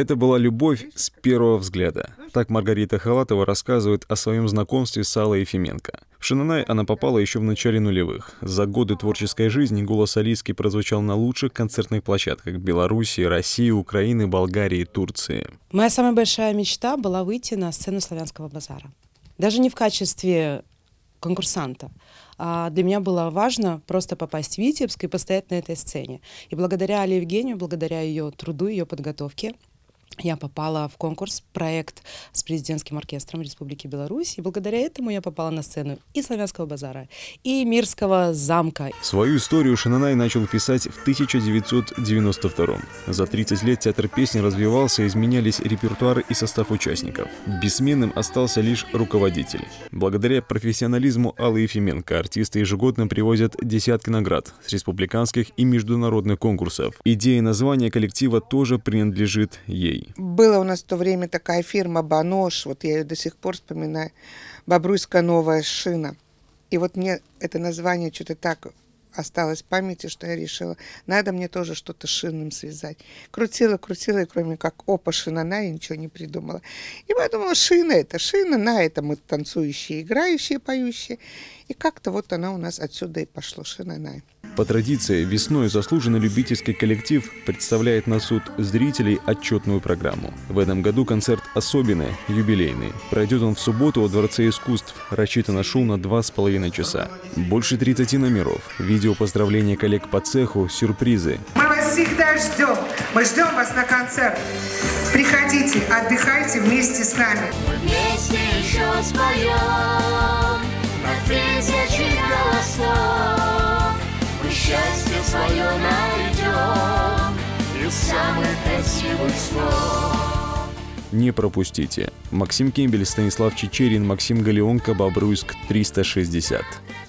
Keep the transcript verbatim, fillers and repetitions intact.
Это была любовь с первого взгляда. Так Маргарита Халатова рассказывает о своем знакомстве с Аллой Ефименко. В Шананай она попала еще в начале нулевых. За годы творческой жизни голос Алиски прозвучал на лучших концертных площадках Беларуси, России, Украины, Болгарии и Турции. Моя самая большая мечта была выйти на сцену Славянского базара. Даже не в качестве конкурсанта. А для меня было важно просто попасть в Витебск и постоять на этой сцене. И благодаря Алле Евгению, благодаря ее труду, ее подготовке, я попала в конкурс, проект с президентским оркестром Республики Беларусь. И благодаря этому я попала на сцену и Славянского базара, и Мирского замка. Свою историю Шананай начал писать в тысяча девятьсот девяносто втором. За тридцать лет театр песни развивался, изменялись репертуар и состав участников. Бессменным остался лишь руководитель. Благодаря профессионализму Аллы Ефименко артисты ежегодно привозят десятки наград с республиканских и международных конкурсов. Идея названия коллектива тоже принадлежит ей. Была у нас в то время такая фирма «Банош», вот я ее до сих пор вспоминаю, «Бобруйская новая шина». И вот мне это название что-то так осталось в памяти, что я решила, надо мне тоже что-то с шинным связать. Крутила, крутила, и кроме как «Опа, шина, на», я ничего не придумала. И подумала, шина это, шина, на это мы танцующие, играющие, поющие. И как-то вот она у нас отсюда и пошло, шина, на. По традиции, весной заслуженный любительский коллектив представляет на суд зрителей отчетную программу. В этом году концерт особенный, юбилейный. Пройдет он в субботу во Дворце искусств. Рассчитано шоу на два с половиной часа. Больше тридцати номеров, видео поздравления коллег по цеху, сюрпризы. Мы вас всегда ждем. Мы ждем вас на концерт. Приходите, отдыхайте вместе с нами. Мы вместе еще споем на тысячи голосов. Мы счастье свое найдем из самых красивых слов. Не пропустите. Максим Кембель, Станислав Чечерин, Максим Галеонко, Бобруйск, триста шестьдесят.